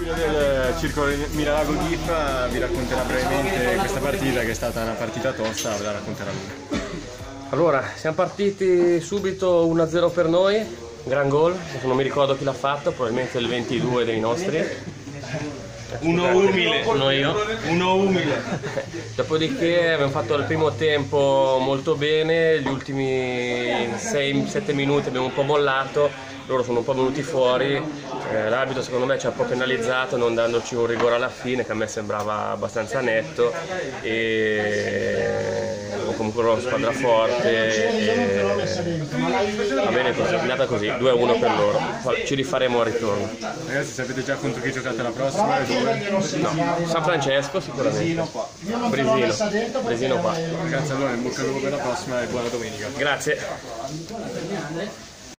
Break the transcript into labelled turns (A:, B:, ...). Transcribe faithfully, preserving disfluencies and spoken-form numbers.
A: capitano del Circolo Miralago G I F vi racconterà brevemente questa partita, che è stata una partita tosta, ve la racconterà lui.
B: Allora, siamo partiti subito uno a zero per noi, gran gol, non mi ricordo chi l'ha fatto, probabilmente il ventidue dei nostri.
C: Uno umile,
B: Sono io.
C: uno umile.
B: Dopodiché abbiamo fatto il primo tempo molto bene, gli ultimi sei sette minuti abbiamo un po' mollato, loro sono un po' venuti fuori, eh, l'arbitro secondo me ci ha un po' penalizzato non dandoci un rigore alla fine che a me sembrava abbastanza netto, e comunque loro squadra forte e va bene così, è andata così, due a uno per loro, ci rifaremo al ritorno.
A: Ragazzi, sapete già contro chi giocate la prossima?
B: No, San Francesco sicuramente, Bresino, Bresino qua.
A: Ragazzi, allora in bocca al lupo per la prossima e buona domenica.
B: Grazie.